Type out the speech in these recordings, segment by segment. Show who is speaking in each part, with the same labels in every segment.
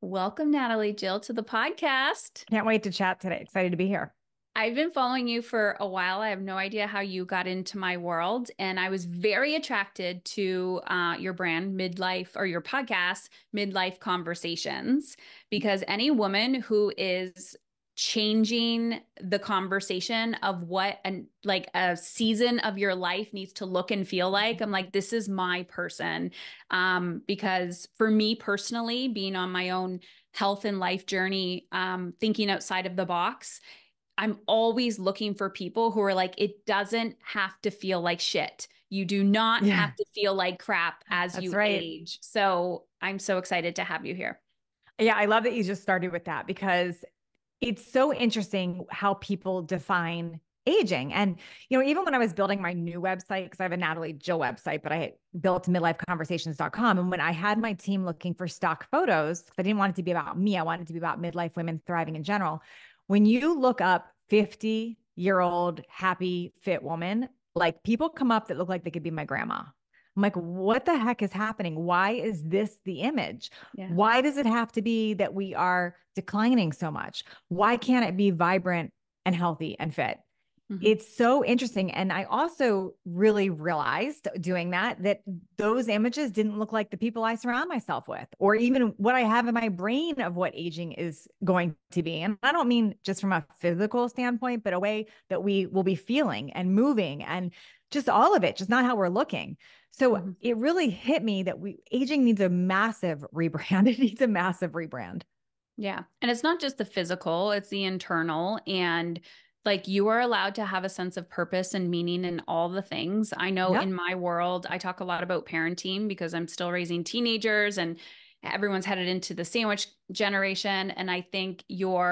Speaker 1: Welcome, Natalie Jill, to the podcast.
Speaker 2: Can't wait to chat today. Excited to be here.
Speaker 1: I've been following you for a while. I have no idea how you got into my world. And I was very attracted to your brand, Midlife, or your podcast, Midlife Conversations, because any woman who is changing the conversation of what like a season of your life needs to look and feel like, I'm like, this is my person. Because for me personally, being on my own health and life journey, thinking outside of the box, I'm always looking for people who are like, it doesn't have to feel like shit. You do not
Speaker 2: Yeah,
Speaker 1: have to feel like crap as
Speaker 2: that's
Speaker 1: you
Speaker 2: right.
Speaker 1: age. So I'm so excited to have you here.
Speaker 2: Yeah, I love that you just started with that because it's so interesting how people define aging. And, even when I was building my new website, because I have a Natalie Jill website, but I built midlifeconversations.com. And when I had my team looking for stock photos, because I didn't want it to be about me, I wanted it to be about midlife women thriving in general. When you look up 50-year-old happy, fit woman, like people come up that look like they could be my grandma. I'm like, what the heck is happening? Why is this the image?
Speaker 1: Yeah.
Speaker 2: Why does it have to be that we are declining so much? Why can't it be vibrant and healthy and fit?
Speaker 1: Mhm.
Speaker 2: It's so interesting. And I also really realized doing that those images didn't look like the people I surround myself with, or even what I have in my brain of what aging is going to be. And I don't mean just from a physical standpoint, but a way that we will be feeling and moving and just all of it, just not how we're looking. So
Speaker 1: Mhm.
Speaker 2: it really hit me that aging needs a massive rebrand. It needs a massive rebrand.
Speaker 1: Yeah. And it's not just the physical, it's the internal. And like you are allowed to have a sense of purpose and meaning in all the things. I know
Speaker 2: Yep.
Speaker 1: in my world, I talk a lot about parenting because I'm still raising teenagers and everyone's headed into the sandwich generation. And I think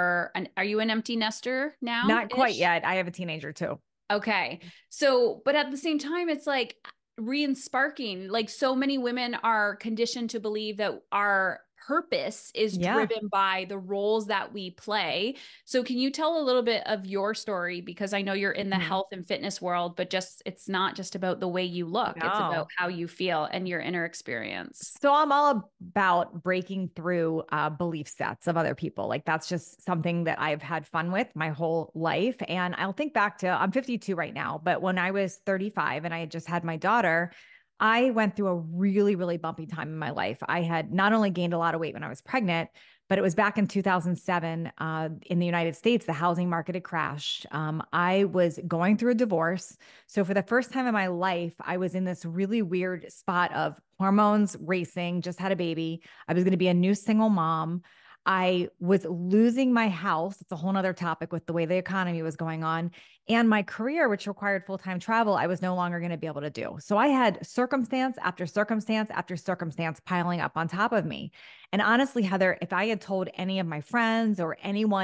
Speaker 1: are you an empty nester now
Speaker 2: Not quite
Speaker 1: ish?
Speaker 2: yet. I have a teenager too.
Speaker 1: Okay. So, but at the same time, it's like re-sparking. Like so many women are conditioned to believe that our purpose is
Speaker 2: Yeah.
Speaker 1: driven by the roles that we play. So can you tell a little bit of your story? Because I know you're in the
Speaker 2: Mhm.
Speaker 1: health and fitness world, but it's not just about the way you look. It's about
Speaker 2: No.
Speaker 1: how you feel and your inner experience.
Speaker 2: So I'm all about breaking through belief sets of other people. Like that's just something that I've had fun with my whole life. And I'll think back to I'm 52 right now, but when I was 35 and I had just had my daughter, I went through a really, really bumpy time in my life. I had not only gained a lot of weight when I was pregnant, but it was back in 2007 in the United States, the housing market had crashed. I was going through a divorce. So for the first time in my life, I was in this really weird spot of hormones racing, just had a baby. I was going to be a new single mom. I was losing my house. It's a whole nother topic with the way the economy was going on. And my career, which required full-time travel, I was no longer going to be able to do. So I had circumstance after circumstance after circumstance piling up on top of me. And honestly, Heather, if I had told any of my friends or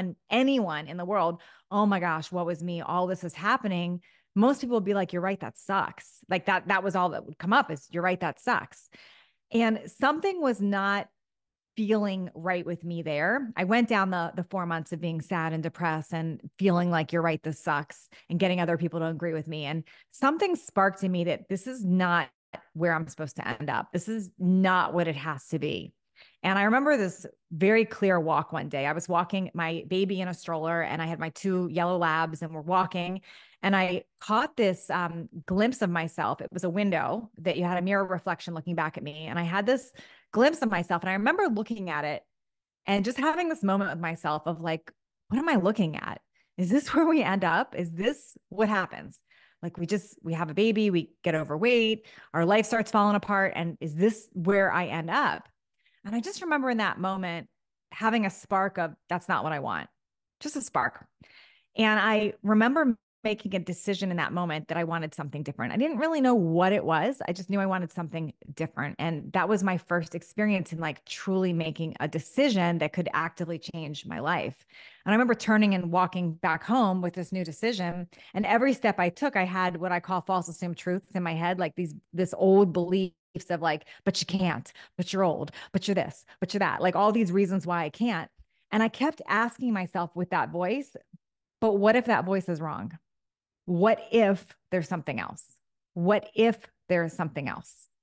Speaker 2: anyone in the world, oh my gosh, what was me? All this is happening. Most people would be like, you're right, that sucks. Like that was all that would come up is you're right, that sucks. And something was not feeling right with me there. I went down the 4 months of being sad and depressed and feeling like you're right, this sucks, and getting other people to agree with me. And something sparked in me that this is not where I'm supposed to end up. This is not what it has to be. And I remember this very clear walk one day. I was walking my baby in a stroller and I had my two yellow labs and we're walking. And I caught this glimpse of myself. It was a window that you had a mirror reflection looking back at me. And I had this glimpse of myself. And I remember looking at it and just having this moment with myself of like, what am I looking at? Is this where we end up? Is this what happens? Like we have a baby, we get overweight, our life starts falling apart. And is this where I end up? And I just remember in that moment having a spark of that's not what I want, just a spark. And I remember making a decision in that moment that I wanted something different. I didn't really know what it was. I just knew I wanted something different. And that was my first experience in like truly making a decision that could actively change my life. And I remember turning and walking back home with this new decision. And every step I took, I had what I call false assumed truths in my head, like this old beliefs of like, but you can't, but you're old, but you're this, but you're that, like all these reasons why I can't. And I kept asking myself with that voice, but what if that voice is wrong? What if there's something else? What if there is something else?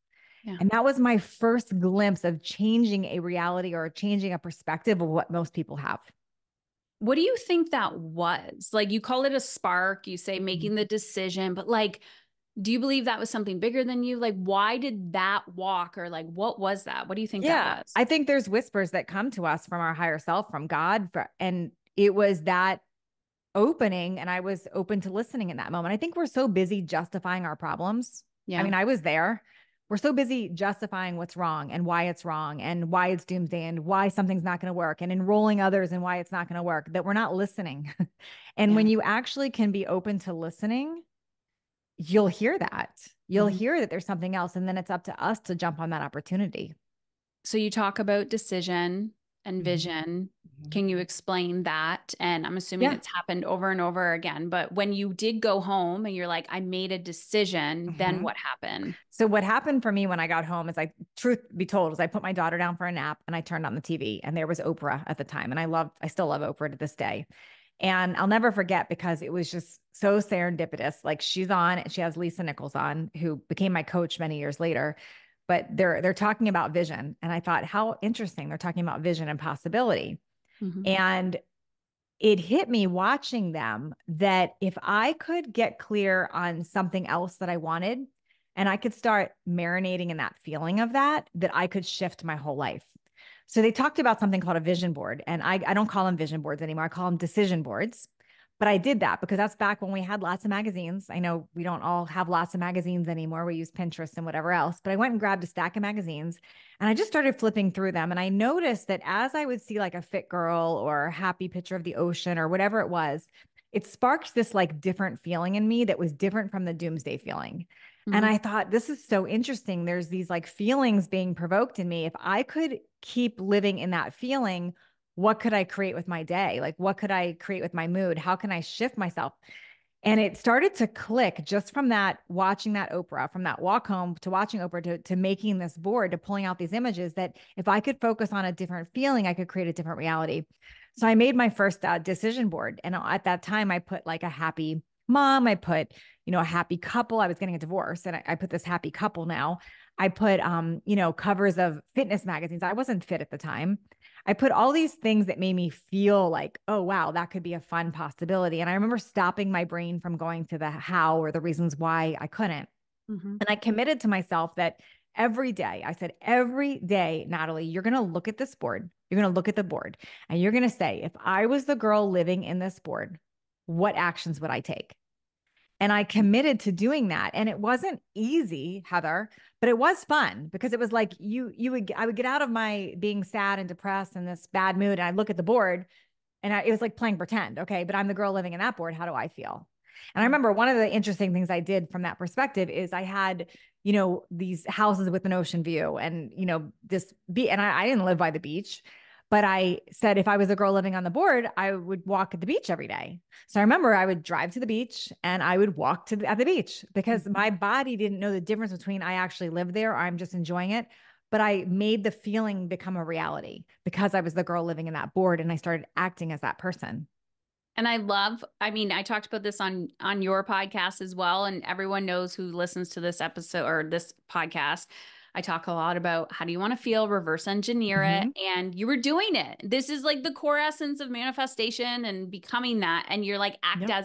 Speaker 1: Yeah.
Speaker 2: And that was my first glimpse of changing a reality or changing a perspective of what most people have.
Speaker 1: What do you think that was? Like, you call it a spark, you say making the decision, but like, do you believe that was something bigger than you? Like, why did that walk, or like, what was that? What do you think that
Speaker 2: Yeah,
Speaker 1: was?
Speaker 2: I think there's whispers that come to us from our higher self, from God, and it was that opening, and I was open to listening in that moment. I think we're so busy justifying our problems. I
Speaker 1: Yeah.
Speaker 2: mean, I was there. We're so busy justifying what's wrong and why it's wrong and why it's doomsday and why something's not going to work and enrolling others and why it's not going to work, that we're not listening. And when
Speaker 1: Yeah.
Speaker 2: you actually can be open to listening, you'll hear that. You'll
Speaker 1: Mhm.
Speaker 2: hear that there's something else. And then it's up to us to jump on that opportunity.
Speaker 1: So you talk about decision and
Speaker 2: Mhm.
Speaker 1: vision.
Speaker 2: Mhm.
Speaker 1: Can you explain that? And I'm assuming
Speaker 2: Yeah.
Speaker 1: it's happened over and over again, but when you did go home and you're like, I made a decision, then
Speaker 2: Mhm.
Speaker 1: what happened?
Speaker 2: So what happened for me when I got home is, truth be told, is I put my daughter down for a nap and I turned on the TV, and there was Oprah at the time. And I still love Oprah to this day. And I'll never forget, because it was just so serendipitous. Like, she's on and she has Lisa Nichols on, who became my coach many years later. But they're talking about vision. And I thought, how interesting. They're talking about vision and possibility.
Speaker 1: Mhm.
Speaker 2: And it hit me watching them that if I could get clear on something else that I wanted, and I could start marinating in that feeling of that I could shift my whole life. So they talked about something called a vision board. And I don't call them vision boards anymore. I call them decision boards. But I did that because that's back when we had lots of magazines. I know we don't all have lots of magazines anymore. We use Pinterest and whatever else. But I went and grabbed a stack of magazines and I just started flipping through them. And I noticed that as I would see like a fit girl or a happy picture of the ocean or whatever it was, it sparked this like different feeling in me that was different from the doomsday feeling. And
Speaker 1: Mhm.
Speaker 2: I thought, this is so interesting. There's these like feelings being provoked in me. If I could keep living in that feeling, what could I create with my day? Like, what could I create with my mood? How can I shift myself? And it started to click just from that, watching that Oprah, from that walk home to watching Oprah to making this board, to pulling out these images, that if I could focus on a different feeling, I could create a different reality. So I made my first decision board. And at that time, I put like a happy mom. I put, a happy couple. I was getting a divorce, and I put this happy couple now. I put, covers of fitness magazines. I wasn't fit at the time. I put all these things that made me feel like, oh, wow, that could be a fun possibility. And I remember stopping my brain from going to the how or the reasons why I couldn't.
Speaker 1: Mhm.
Speaker 2: And I committed to myself that every day, I said, every day, Natalie, you're going to look at this board. You're going to look at the board and you're going to say, if I was the girl living in this board, what actions would I take? And I committed to doing that. And it wasn't easy, Heather, but it was fun, because it was like I would get out of my being sad and depressed and this bad mood. And I look at the board, and it was like playing pretend. Okay. But I'm the girl living in that board. How do I feel? And I
Speaker 1: Mhm.
Speaker 2: remember one of the interesting things I did from that perspective is I had, these houses with an ocean view and, this beach. And I didn't live by the beach, but I said, if I was a girl living on the board, I would walk at the beach every day. So I remember I would drive to the beach and I would walk at the beach, because my body didn't know the difference between I actually live there or I'm just enjoying it. But I made the feeling become a reality because I was the girl living in that board, and I started acting as that person.
Speaker 1: And I mean, I talked about this on your podcast as well, and everyone knows who listens to this episode or this podcast. I talk a lot about how do you want to feel, reverse engineer it,
Speaker 2: Mhm.
Speaker 1: and you were doing it. This is like the core essence of manifestation and becoming that. And you're like, act
Speaker 2: Yep.
Speaker 1: as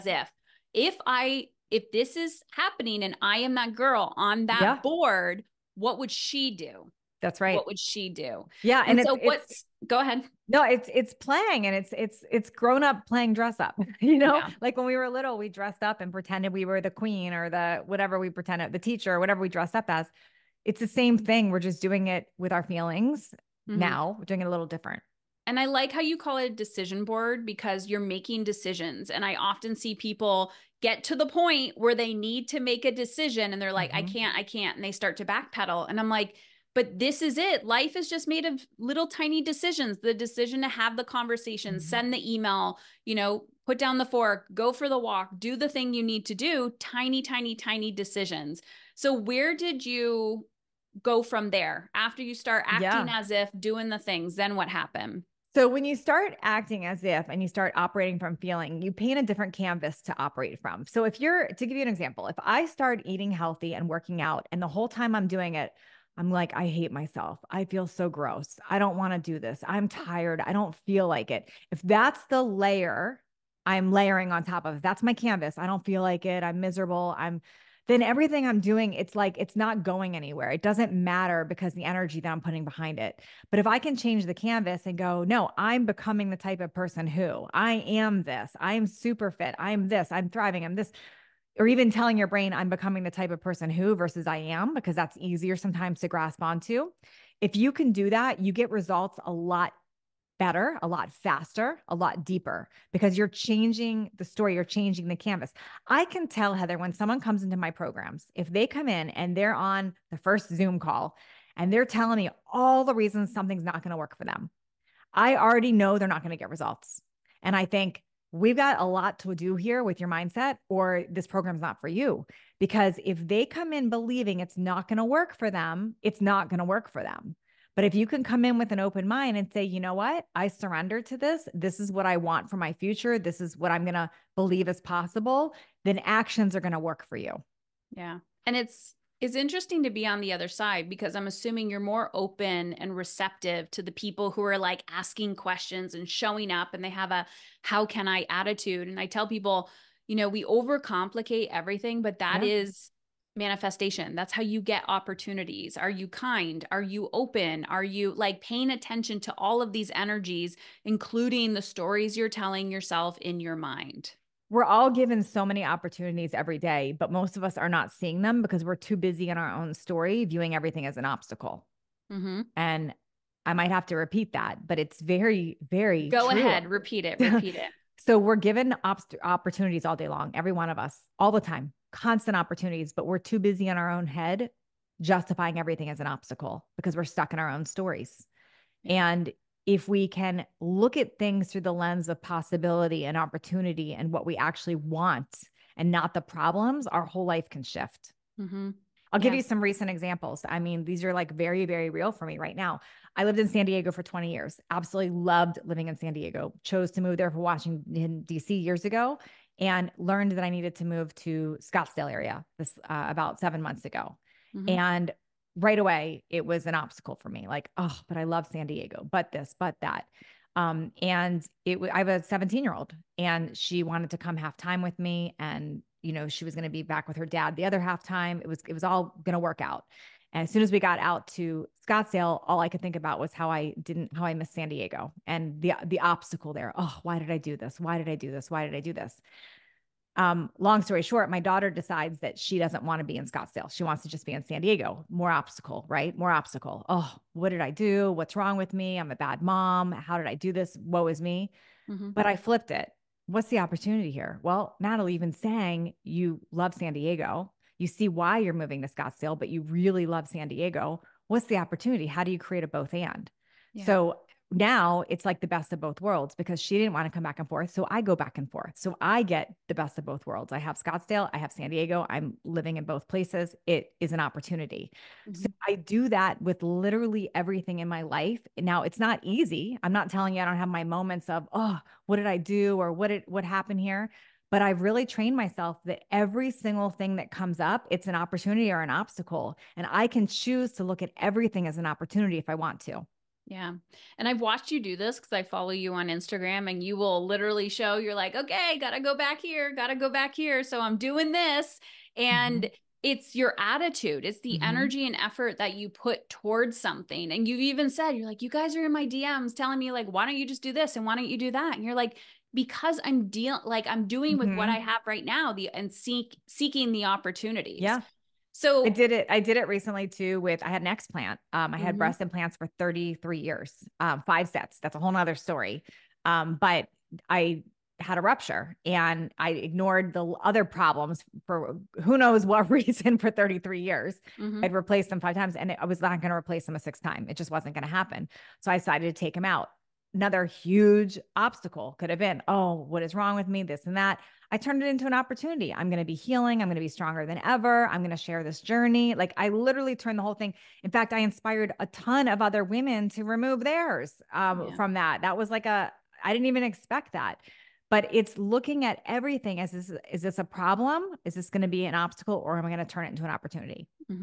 Speaker 1: if this is happening and I am that girl on that
Speaker 2: Yeah,
Speaker 1: board, what would she do?
Speaker 2: that's
Speaker 1: What
Speaker 2: right.
Speaker 1: would she do?
Speaker 2: Yeah, and
Speaker 1: And
Speaker 2: it's
Speaker 1: so
Speaker 2: it's
Speaker 1: go ahead.
Speaker 2: no, it's playing, and it's grown up playing dress up.
Speaker 1: Yeah.
Speaker 2: Like when we were little, we dressed up and pretended we were the queen or the whatever we pretended, the teacher or whatever we dressed up as. It's the same thing. We're just doing it with our feelings
Speaker 1: Mhm.
Speaker 2: now. We're doing it a little different.
Speaker 1: And I like how you call it a decision board, because you're making decisions. And I often see people get to the point where they need to make a decision and they're like,
Speaker 2: Mhm.
Speaker 1: I can't. And they start to backpedal. And I'm like, but this is it. Life is just made of little tiny decisions. The decision to have the conversation,
Speaker 2: Mhm.
Speaker 1: send the email, put down the fork, go for the walk, do the thing you need to do, tiny, tiny, tiny decisions. So where did you go from there after you start acting
Speaker 2: Yeah.
Speaker 1: as if doing the things? Then what happened?
Speaker 2: So when you start acting as if and you start operating from feeling, you paint a different canvas to operate from. So to give you an example, if I start eating healthy and working out, and the whole time I'm doing it, I'm like, I hate myself. I feel so gross. I don't want to do this. I'm tired. I don't feel like it. If that's the layer I'm layering on top of, if that's my canvas, I don't feel like it. I'm miserable. Then everything I'm doing, it's like, it's not going anywhere. It doesn't matter because the energy that I'm putting behind it. But if I can change the canvas and go, no, I'm becoming the type of person who I am this, I'm super fit. I'm this, I'm thriving. I'm this, or even telling your brain I'm becoming the type of person who versus I am, because that's easier sometimes to grasp onto. If you can do that, you get results a lot better, a lot faster, a lot deeper, because you're changing the story, you're changing the canvas. I can tell, Heather, when someone comes into my programs, if they come in and they're on the first Zoom call and they're telling me all the reasons something's not going to work for them, I already know they're not going to get results. And I think we've got a lot to do here with your mindset, or this program's not for you. Because if they come in believing it's not going to work for them, it's not going to work for them. But if you can come in with an open mind and say, you know what, I surrender to this. This is what I want for my future. This is what I'm going to believe is possible. Then actions are going to work for you.
Speaker 1: Yeah. And it's interesting to be on the other side, because I'm assuming you're more open and receptive to the people who are like asking questions and showing up, and they have a how can I attitude. And I tell people, we overcomplicate everything, but that
Speaker 2: Yeah.
Speaker 1: is manifestation. That's how you get opportunities. Are you kind? Are you open? Are you like paying attention to all of these energies, including the stories you're telling yourself in your mind?
Speaker 2: We're all given so many opportunities every day, but most of us are not seeing them because we're too busy in our own story, viewing everything as an obstacle.
Speaker 1: Mm-hmm.
Speaker 2: And I might have to repeat that, but it's very, very
Speaker 1: Go
Speaker 2: true.
Speaker 1: ahead, repeat it, repeat it.
Speaker 2: So we're given opportunities all day long, every one of us, all the time, constant opportunities, but we're too busy in our own head justifying everything as an obstacle because we're stuck in our own stories.
Speaker 1: Yeah.
Speaker 2: And if we can look at things through the lens of possibility and opportunity and what we actually want and not the problems, our whole life can shift.
Speaker 1: Mm-hmm.
Speaker 2: I'll give
Speaker 1: Yeah.
Speaker 2: you some recent examples. I mean, these are like very, very real for me right now. I lived in San Diego for 20 years. Absolutely loved living in San Diego. Chose to move there for Washington, D.C. years ago, and learned that I needed to move to Scottsdale area this about 7 months ago.
Speaker 1: Mm-hmm.
Speaker 2: And right away, it was an obstacle for me. Like, oh, but I love San Diego, but this, but that. I have a 17-year-old and she wanted to come half time with me. And, she was going to be back with her dad the other half time. It was all going to work out. And as soon as we got out to Scottsdale, all I could think about was how I missed San Diego and the obstacle there. Oh, why did I do this? Why did I do this? Why did I do this? Long story short, my daughter decides that she doesn't want to be in Scottsdale. She wants to just be in San Diego. More obstacle, right? More obstacle. Oh, what did I do? What's wrong with me? I'm a bad mom. How did I do this? Woe is me.
Speaker 1: Mm-hmm.
Speaker 2: But I flipped it. What's the opportunity here? Well, Natalie, even saying you love San Diego, you see why you're moving to Scottsdale, but you really love San Diego. What's the opportunity? How do you create a both and?
Speaker 1: Yeah.
Speaker 2: So now it's like the best of both worlds because she didn't want to come back and forth. So I go back and forth. So I get the best of both worlds. I have Scottsdale, I have San Diego. I'm living in both places. It is an opportunity. So
Speaker 1: Mm-hmm.
Speaker 2: I do that with literally everything in my life. Now it's not easy. I'm not telling you I don't have my moments of, oh, what did I do? Or what happened here? But I've really trained myself that every single thing that comes up, it's an opportunity or an obstacle. And I can choose to look at everything as an opportunity if I want to.
Speaker 1: Yeah. And I've watched you do this because I follow you on Instagram, and you will literally show you're like, okay, gotta go back here, gotta go back here. So I'm doing this.
Speaker 2: Mm-hmm.
Speaker 1: And it's your attitude, it's the
Speaker 2: Mm-hmm.
Speaker 1: energy and effort that you put towards something. And you've even said, you're like, you guys are in my DMs telling me, like, why don't you just do this? And why don't you do that? And you're like, because I'm doing with what I
Speaker 2: Mm-hmm.
Speaker 1: have right now, and seeking the opportunities.
Speaker 2: Yeah. I
Speaker 1: So,
Speaker 2: did it. I did it recently too I had an explant. I had
Speaker 1: mhm,
Speaker 2: breast implants for 33 years, 5 sets. That's a whole nother story. But I had a rupture and I ignored the other problems for who knows what reason for 33 years.
Speaker 1: mhm,
Speaker 2: I'd replaced them 5 times and I was not going to replace them a sixth time. It just wasn't going to happen. So I decided to take them out. Another huge obstacle could have been, oh, what is wrong with me? This and that. I turned it into an opportunity. I'm going to be healing. I'm going to be stronger than ever. I'm going to share this journey. Like I literally turned the whole thing. In fact, I inspired a ton of other women to remove theirs
Speaker 1: yeah.
Speaker 2: from that. That was like I didn't even expect that. But it's looking at everything as is this a problem? Is this going to be an obstacle or am I going to turn it into an opportunity?
Speaker 1: Mhm.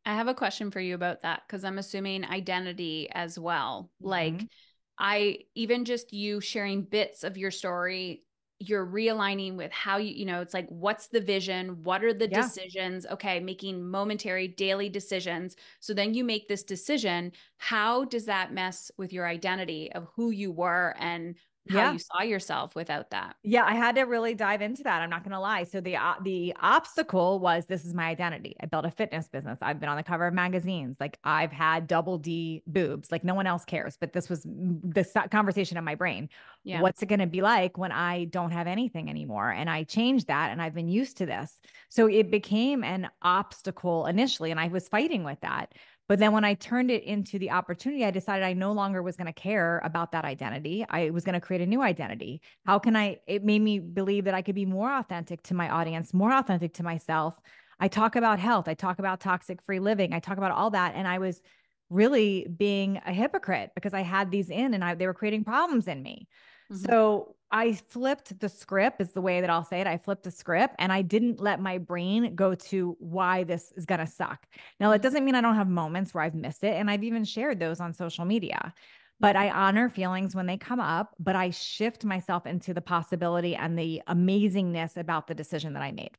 Speaker 1: I have a question for you about that because I'm assuming identity as well.
Speaker 2: Mm-hmm.
Speaker 1: Like, I even just you sharing bits of your story, you're realigning with how it's like, what's the vision? What are the
Speaker 2: Yeah.
Speaker 1: decisions? Okay, making momentary daily decisions. So then you make this decision. How does that mess with your identity of who you were and how
Speaker 2: Yeah.
Speaker 1: you saw yourself without that?
Speaker 2: Yeah, I had to really dive into that. I'm not going to lie. So the obstacle was this is my identity. I built a fitness business. I've been on the cover of magazines. Like I've had double D boobs. Like no one else cares, but this was the conversation in my brain.
Speaker 1: Yeah.
Speaker 2: What's it going to be like when I don't have anything anymore? And I changed that and I've been used to this. So it became an obstacle initially and I was fighting with that. But then when I turned it into the opportunity, I decided I no longer was going to care about that identity. I was going to create a new identity. How can it made me believe that I could be more authentic to my audience, more authentic to myself. I talk about health. I talk about toxic free living. I talk about all that. And I was really being a hypocrite because I had these in and they were creating problems in me.
Speaker 1: Mhm.
Speaker 2: So I flipped the script is the way that I'll say it. I flipped the script and I didn't let my brain go to why this is going to suck. Now, that
Speaker 1: Mhm.
Speaker 2: doesn't mean I don't have moments where I've missed it. And I've even shared those on social media, but
Speaker 1: Yeah.
Speaker 2: I honor feelings when they come up, but I shift myself into the possibility and the amazingness about the decision that I made.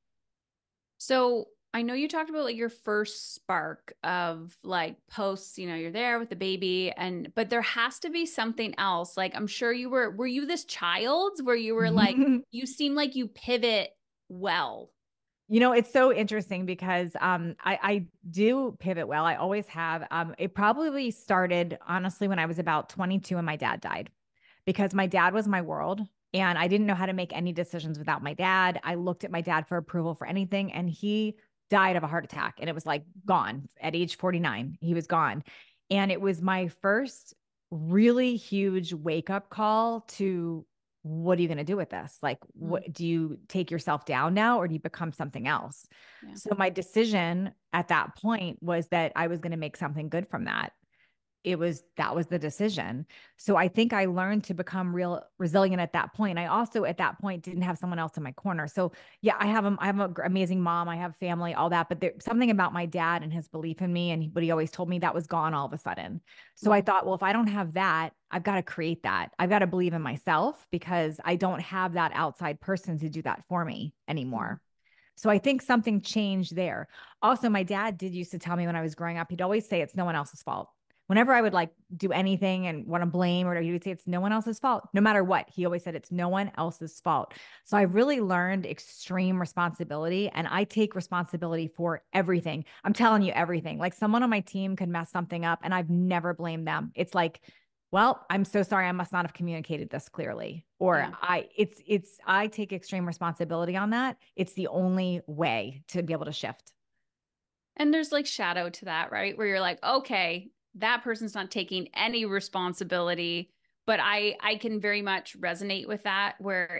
Speaker 1: So I know you talked about like your first spark of like posts, you're there with the baby but there has to be something else. Like I'm sure were you this child where you were like, you seem like you pivot well.
Speaker 2: It's so interesting because I do pivot well. I always have. It probably started honestly when I was about 22 and my dad died because my dad was my world and I didn't know how to make any decisions without my dad. I looked at my dad for approval for anything and he died of a heart attack and it was like gone at age 49. He was gone. And it was my first really huge wake up call to what are you going to do with this? Like,
Speaker 1: Mm,
Speaker 2: what do you take yourself down now or do you become something else?
Speaker 1: yeah.
Speaker 2: So my decision at that point was that I was going to make something good from that. That was the decision. So I think I learned to become real resilient at that point. I also at that point didn't have someone else in my corner. So yeah, I have an amazing mom, I have family, all that, but there's something about my dad and his belief in me and what he always told me that was gone all of a sudden. So I
Speaker 1: Mhm.
Speaker 2: thought, well, if I don't have that, I've got to create that. I've got to believe in myself because I don't have that outside person to do that for me
Speaker 1: Mhm.
Speaker 2: anymore. So I think something changed there. Also, my dad did used to tell me when I was growing up, he'd always say it's no one else's fault. Whenever I would like do anything and want to blame, or he would say it's no one else's fault, no matter what. He always said it's no one else's fault. So I really learned extreme responsibility and I take responsibility for everything. I'm telling you everything. Like someone on my team could mess something up and I've never blamed them. It's like, well, I'm so sorry. I must not have communicated this clearly. Or
Speaker 1: Yeah.
Speaker 2: I take extreme responsibility on that. It's the only way to be able to shift.
Speaker 1: And there's like shadow to that, right? Where you're like, okay, that person's not taking any responsibility, but I can very much resonate with that where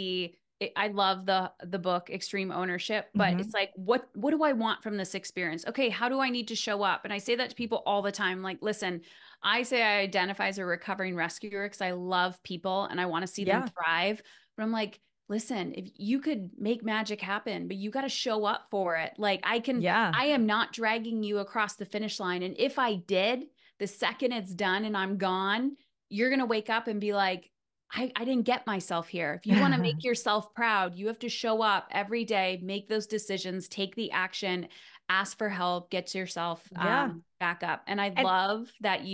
Speaker 1: I love the book Extreme Ownership, but it's
Speaker 2: Mhm.
Speaker 1: like what do I want from this experience? Okay, how do I need to show up? And I say that to people all the time like, listen, I say I identify as a recovering rescuer because I love people and I want to see them
Speaker 2: Yeah.
Speaker 1: thrive, but I'm like, listen, if you could make magic happen, but you got to show up for it. Like
Speaker 2: Yeah.
Speaker 1: I am not dragging you across the finish line. And if I did, the second it's done and I'm gone, you're going to wake up and be like, I didn't get myself here. If you want to make yourself proud, you have to show up every day, make those decisions, take the action, ask for help, get yourself
Speaker 2: Yeah.
Speaker 1: back up. And I
Speaker 2: And
Speaker 1: love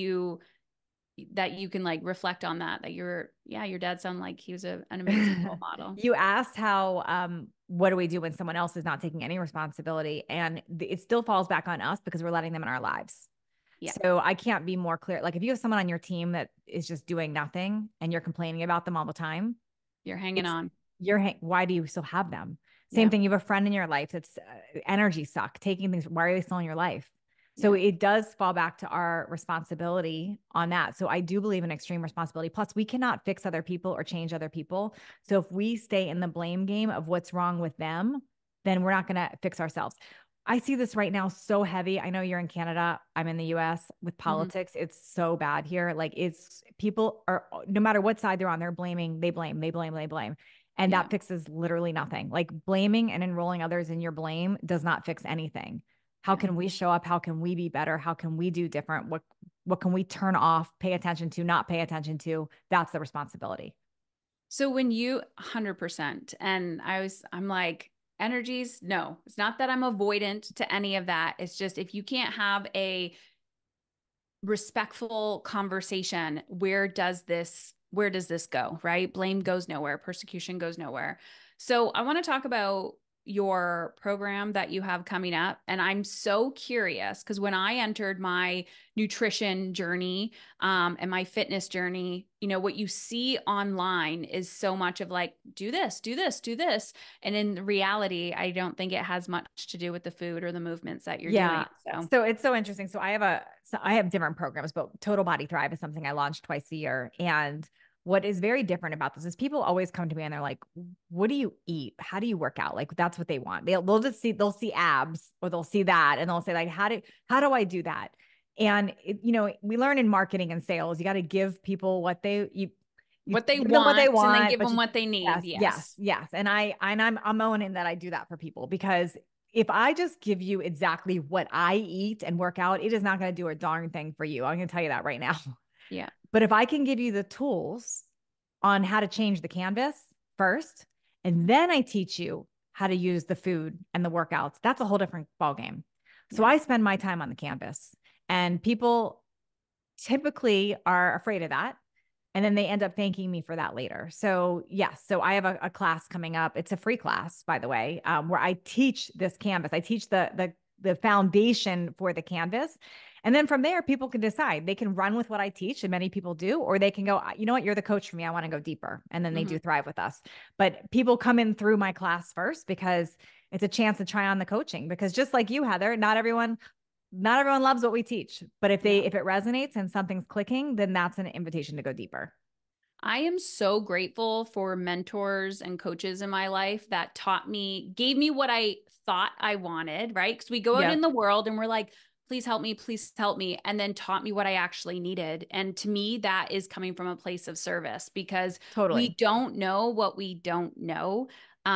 Speaker 1: that you can like reflect on that your dad sounded like he was an amazing role model.
Speaker 2: you asked how what do we do when someone else is not taking any responsibility and it still falls back on us because we're letting them in our lives.
Speaker 1: Yeah,
Speaker 2: So I can't be more clear. Like if you have someone on your team that is just doing nothing and you're complaining about them all the time,
Speaker 1: you're hanging
Speaker 2: it's
Speaker 1: on.
Speaker 2: why do you still have them? Same
Speaker 1: Yeah,
Speaker 2: thing. You have a friend in your life that's energy suck, taking things. Why are they still in your life? So
Speaker 1: yeah.
Speaker 2: it does fall back to our responsibility on that. So I do believe in extreme responsibility. Plus, we cannot fix other people or change other people. So if we stay in the blame game of what's wrong with them, then we're not going to fix ourselves. I see this right now so heavy. I know you're in Canada. I'm in the US with
Speaker 1: Mhm.
Speaker 2: politics. It's so bad here. Like it's people are no matter what side they're on, they're blaming, they blame, they blame, they blame. And
Speaker 1: Yeah.
Speaker 2: that fixes literally nothing. Like blaming and enrolling others in your blame does not fix anything. How can we show up? How can we be better? How can we do different? What can we turn off, pay attention to, not pay attention to? That's the responsibility.
Speaker 1: So when you 100%, and I'm like, energies, no, it's not that I'm avoidant to any of that. It's just if you can't have a respectful conversation, where does this go, right? Blame goes nowhere, persecution goes nowhere. So I want to talk about your program that you have coming up. And I'm so curious because when I entered my nutrition journey and my fitness journey, what you see online is so much of like, do this, do this, do this. And in reality, I don't think it has much to do with the food or the movements that you're doing.
Speaker 2: Yeah. So it's so interesting. So I have different programs, but Total Body Thrive is something I launched twice a year. And what is very different about this is people always come to me and they're like, what do you eat? How do you work out? Like, that's what they want. They'll see abs or they'll see that. And they'll say like, how do I do that? And we learn in marketing and sales, you got to give people what you
Speaker 1: what they
Speaker 2: give them what they
Speaker 1: want and then
Speaker 2: want,
Speaker 1: give
Speaker 2: but
Speaker 1: them what they need.
Speaker 2: yes. And I'm owning that I do that for people, because if I just give you exactly what I eat and work out, it is not going to do a darn thing for you. I'm going to tell you that right now.
Speaker 1: Yeah.
Speaker 2: But if I can give you the tools on how to change the canvas first, and then I teach you how to use the food and the workouts, that's a whole different ballgame. So I spend my time on the canvas, and people typically are afraid of that. And then they end up thanking me for that later. So yes, so I have a class coming up. It's a free class, by the way, where I teach this canvas. I teach the foundation for the canvas. And then from there, people can decide. They can run with what I teach, and many people do, or they can go, you know what, you're the coach for me. I want to go deeper. And then they do thrive with us. But people come in through my class first because it's a chance to try on the coaching. Because just like you, Heather, not everyone loves what we teach, but if it resonates and something's clicking, then that's an invitation to go deeper.
Speaker 1: I am so grateful for mentors and coaches in my life that gave me what I thought I wanted, right? Because we go out in the world and we're like, please help me, and then taught me what I actually needed. And to me, that is coming from a place of service, because we don't know what we don't know.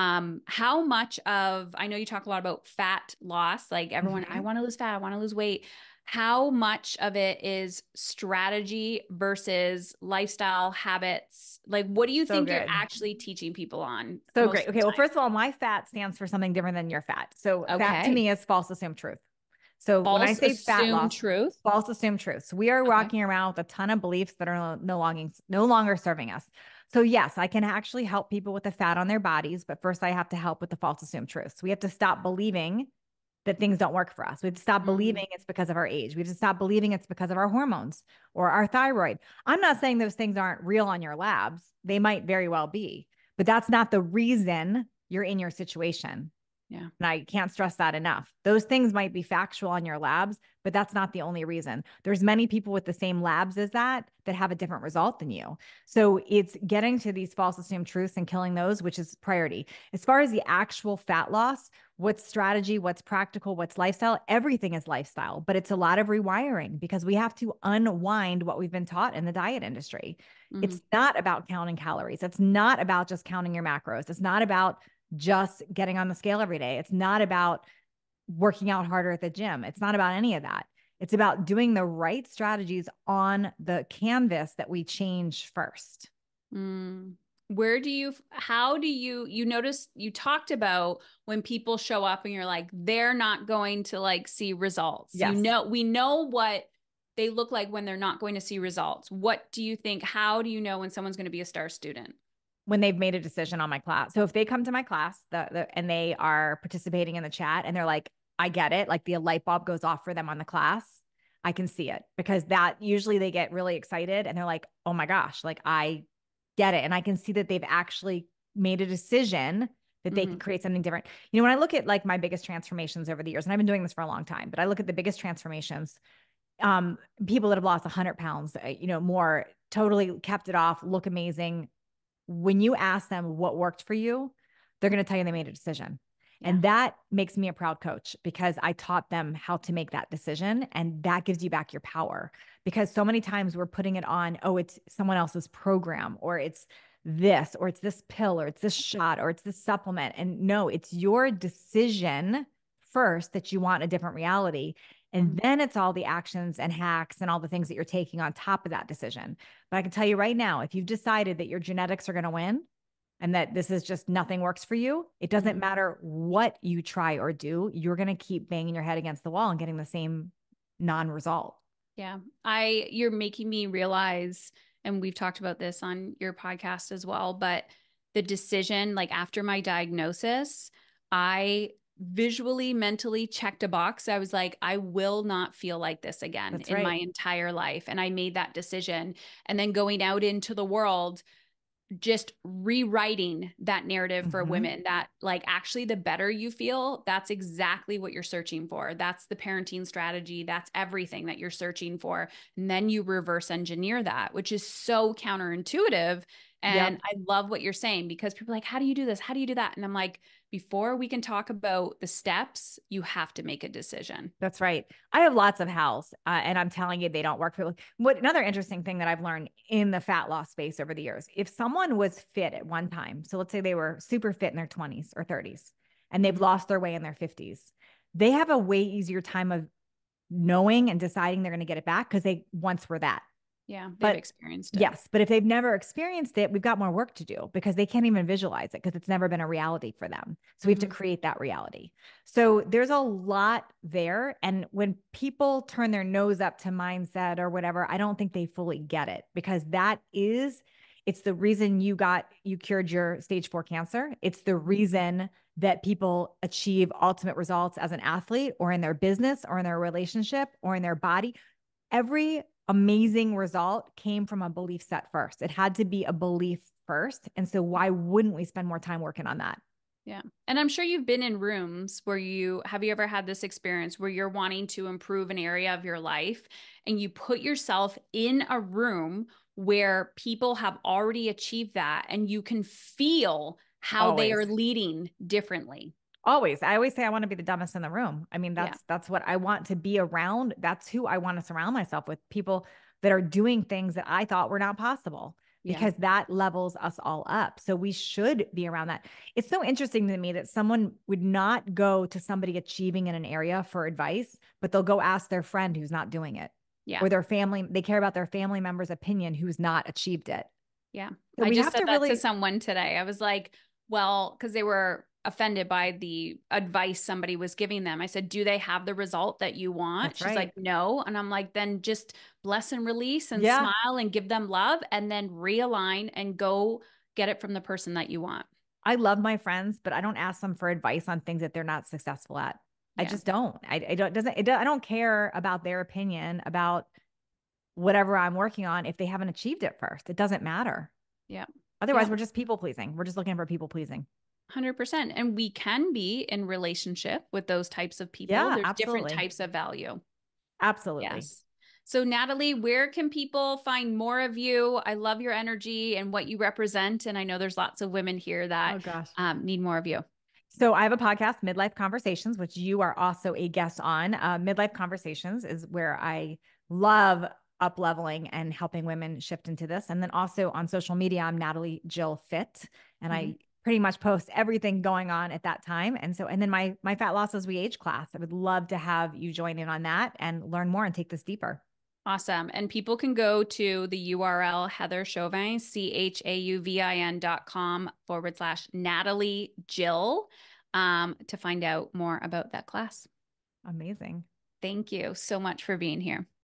Speaker 1: How much of, I know you talk a lot about fat loss, like everyone, I want to lose fat, I want to lose weight. How much of it is strategy versus lifestyle habits? Like, what do you think you're actually teaching people on?
Speaker 2: So great. Okay. Well, first of all, my fat stands for something different than your fat. So fat to me is false assumed truth. So when I say fat loss, false assumed truth. So we are walking around with a ton of beliefs that are no longer serving us. So yes, I can actually help people with the fat on their bodies, but first I have to help with the false assumed truth. So we have to stop believing that things don't work for us. We have to stop believing it's because of our age. We have to stop believing it's because of our hormones or our thyroid. I'm not saying those things aren't real on your labs. They might very well be, but that's not the reason you're in your situation.
Speaker 1: Yeah.
Speaker 2: And I can't stress that enough. Those things might be factual on your labs, but that's not the only reason. There's many people with the same labs as that have a different result than you. So it's getting to these false assumed truths and killing those, which is priority. As far as the actual fat loss, what's strategy, what's practical, what's lifestyle, everything is lifestyle, but it's a lot of rewiring because we have to unwind what we've been taught in the diet industry. It's not about counting calories. It's not about just counting your macros. It's not about just getting on the scale every day. It's not about working out harder at the gym. It's not about any of that. It's about doing the right strategies on the canvas that we change first.
Speaker 1: How do you notice, you talked about when people show up and you're like, they're not going to like see results.
Speaker 2: Yes.
Speaker 1: We know what they look like when they're not going to see results. What do you think? How do you know when someone's going to be a star student?
Speaker 2: When they've made a decision on my class. So if they come to my class and they are participating in the chat and they're like, I get it, like the light bulb goes off for them on the class, I can see it, because that usually they get really excited and they're like, oh my gosh, like I get it. And I can see that they've actually made a decision that they can create something different. When I look at like my biggest transformations over the years, and I've been doing this for a long time, but I look at the biggest transformations, people that have lost 100 pounds, more, totally kept it off, look amazing. When you ask them what worked for you, they're going to tell you they made a decision. Yeah. And that makes me a proud coach, because I taught them how to make that decision. And that gives you back your power, because so many times we're putting it on, oh, it's someone else's program, or it's this, or it's this pill, or it's this shot, or it's this supplement. And no, it's your decision first that you want a different reality. And then it's all the actions and hacks and all the things that you're taking on top of that decision. But I can tell you right now, if you've decided that your genetics are going to win and that this is just nothing works for you, it doesn't matter what you try or do, you're going to keep banging your head against the wall and getting the same non-result.
Speaker 1: Yeah. You're making me realize, and we've talked about this on your podcast as well, but the decision, like after my diagnosis, I visually, mentally checked a box. I was like, I will not feel like this again
Speaker 2: That's
Speaker 1: in my
Speaker 2: right.
Speaker 1: entire life. And I made that decision. And then going out into the world, just rewriting that narrative for women that like actually the better you feel, that's exactly what you're searching for. That's the parenting strategy. That's everything that you're searching for. And then you reverse engineer that, which is so counterintuitive. And
Speaker 2: Yep.
Speaker 1: I love what you're saying because people are like, how do you do this? How do you do that? And I'm like, before we can talk about the steps, you have to make a decision.
Speaker 2: That's right. I have lots of house, and I'm telling you, they don't work for. What another interesting thing that I've learned in the fat loss space over the years, if someone was fit at one time, so let's say they were super fit in their 20s or 30s, and they've lost their way in their 50s, they have a way easier time of knowing and deciding they're going to get it back because they once were that.
Speaker 1: Yeah, they've
Speaker 2: But
Speaker 1: experienced it.
Speaker 2: yes, but if they've never experienced it, we've got more work to do because they can't even visualize it because it's never been a reality for them. So we have to create that reality. So there's a lot there. And when people turn their nose up to mindset or whatever, I don't think they fully get it because it's the reason you cured your stage 4 cancer. It's the reason that people achieve ultimate results as an athlete or in their business or in their relationship or in their body. Every amazing result came from a belief set first. It had to be a belief first. And so why wouldn't we spend more time working on that?
Speaker 1: Yeah. And I'm sure you've been in rooms where have you ever had this experience where you're wanting to improve an area of your life and you put yourself in a room where people have already achieved that and you can feel how they are
Speaker 2: Always.
Speaker 1: leading differently.
Speaker 2: Always. I always say I want to be the dumbest in the room. I mean,
Speaker 1: Yeah.
Speaker 2: that's what I want to be around. That's who I want to surround myself with, people that are doing things that I thought were not possible
Speaker 1: Yeah.
Speaker 2: because that levels us all up. So we should be around that. It's so interesting to me that someone would not go to somebody achieving in an area for advice, but they'll go ask their friend who's not doing it
Speaker 1: Yeah.
Speaker 2: or their family. They care about their family member's opinion who's not achieved it.
Speaker 1: Yeah.
Speaker 2: So
Speaker 1: I
Speaker 2: we
Speaker 1: just
Speaker 2: have
Speaker 1: said
Speaker 2: to
Speaker 1: that to
Speaker 2: really,
Speaker 1: someone today. I was like, well, because they were offended by the advice somebody was giving them. I said, do they have the result that you want?
Speaker 2: that's
Speaker 1: She's like,
Speaker 2: right.
Speaker 1: no. And I'm like, then just bless and release and
Speaker 2: Yeah.
Speaker 1: smile and give them love and then realign and go get it from the person that you want.
Speaker 2: I love my friends, but I don't ask them for advice on things that they're not successful at. I
Speaker 1: Yeah.
Speaker 2: just don't. I don't doesn't it, I don't care about their opinion about whatever I'm working on if they haven't achieved it first. It doesn't matter.
Speaker 1: Yeah.
Speaker 2: Otherwise,
Speaker 1: Yeah.
Speaker 2: we're just people pleasing. We're just looking for people pleasing.
Speaker 1: 100%. And we can be in relationship with those types of people.
Speaker 2: Yeah,
Speaker 1: There's different
Speaker 2: absolutely.
Speaker 1: types of value.
Speaker 2: Absolutely.
Speaker 1: Yes. So, Natalie, where can people find more of you? I love your energy and what you represent. And I know there's lots of women here
Speaker 2: Oh
Speaker 1: that
Speaker 2: gosh.
Speaker 1: need more of you.
Speaker 2: So I have a podcast, Midlife Conversations, which you are also a guest on. Midlife Conversations is where I love up leveling and helping women shift into this. And then also on social media, I'm Natalie Jill Fit, and
Speaker 1: Mhm.
Speaker 2: I pretty much post everything going on at that time. And then my fat loss as we age class. I would love to have you join in on that and learn more and take this deeper.
Speaker 1: Awesome. And people can go to the URL Heather Chauvin, CHAUVIN.com/Natalie Jill to find out more about that class.
Speaker 2: Amazing.
Speaker 1: Thank you so much for being here.